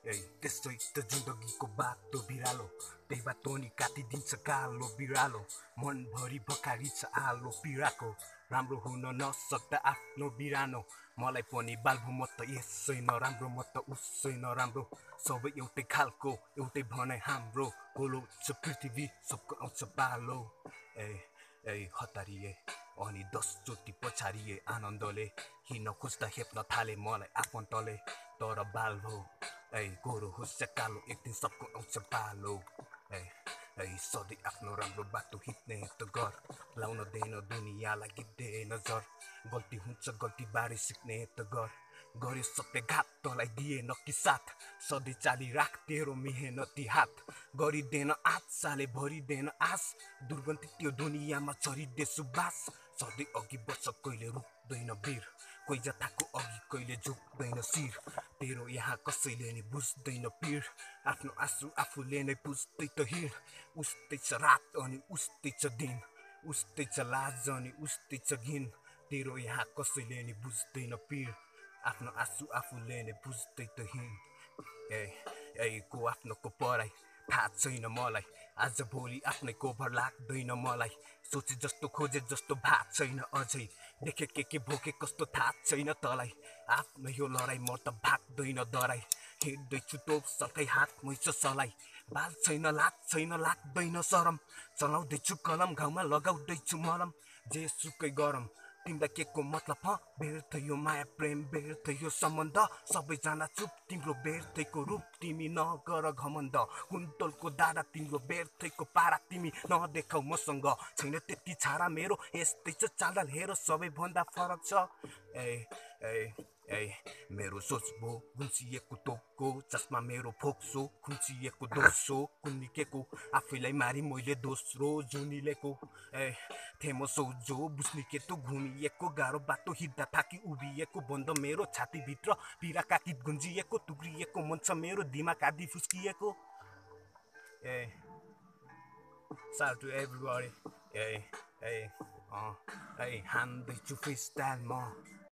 त्यस्तै त जिन्दगीको बाटो बिरालो त्यही बाटो नि काटिदिन्छ कालो बिरालो मनभरि भकारी छ आलो पीडाको राम्रो हुन नसक्दा आफ्नो बिरानो मलाई पनि बाल्भो म त यसै नराम्रो म त उसै नराम्रो सबै एउटै खालको एउटै भनाइ हाम्रो गोलो छ पृथ्वी सबको आउँछ पालो हतारिए अनि 10 चोटि पछारिए आनन्दले हिँड्न खोज्दा हेप्न थाले मलाई आफन्तले तर बाल्भो गोरो होस् या कालो एक दिन सबको आउँछ पालो सधैँ आफ्नो राम्रो बाटो हिँड्ने त गर लाउन दिएन दुनियाँलाई गिद्धे नजर गल्ती हुन्छ गल्ती बारे सिक्ने त गर गरे सत्यघात तँलाई दिएन कि साथ सधैँ चाली राख तेरो मेहनती हात गरिदेन आज साले भरिदेन आस दुर्गन्धी त्यो दुनियाँमा छरिदे सुबास सधैँ अघि बढ्छ कहिले रुक्दैन वीर कोही जताको अघि कहिले झुक्दैन शिर तेरो यहाँ कसैले नि बुझ्दैन पीड आफ्नो आँसु आफूले नै बुझ्दै त हिँड उस्तै छ रात अनि उस्तै छ दिन उस्तै छ लाज अनि उस्तै छ घिन तेरो यहाँ कसैले नि बुझ्दैन पीड आफ्नो आँसु आफूले नै बुझ्दै त हिँड को आफ्नो को पराई थाहा छैन मलाई आज भोलि आफ्नै कोभर लाग्दैन मलाई सोचे जस्तो खोजे जस्तो भाग छैन अझै देखे के भोके कस्तो थाहा छैन तँलाई आफ्नो यो लडाइँ म त भाग्दैन डराई हिँड्दैछु तोप सकै हात मैछ सलाई बाल छैन लाज छैन लाग्दैन शरम चलाउँदैछु कलम घाउमा लगाउँदैछु मलम जे सुकै गरम तिमीलाई के को मतलब व्यर्थ यो माया प्रेम व्यर्थ यो सम्बन्ध सबैजना चुप तिम्रो व्यर्थैको रूप तिमी नगर घमण्ड कुन्तलको दादा तिम्रो व्यर्थैको पारा तिमी नदेखाउ मसँग छैन त्यति छाडा मेरो यस्तै छ चालढाल हेर सबैभन्दा फरक छ मेरो सोच भो गुन्सिएको तोपको चस्मा मेरो फोक्सो खुम्चिएको दोस्रो कुन्निकेको आफैलाई मारी मैले दोस्रो जुनिलेको थेमो सोझो बुझ्निके त घुमिएको गाह्रो बाटो हिँड्दा थाकी उभिएको बन्द मेरो छातीभित्र पिरा काकित गुन्जिएको टुक्रिएको मन छ मेरो दिमाग आदि फुस्किएको Shout out to everybody. Hey, हान्दैछु फ्री स्टाइलमा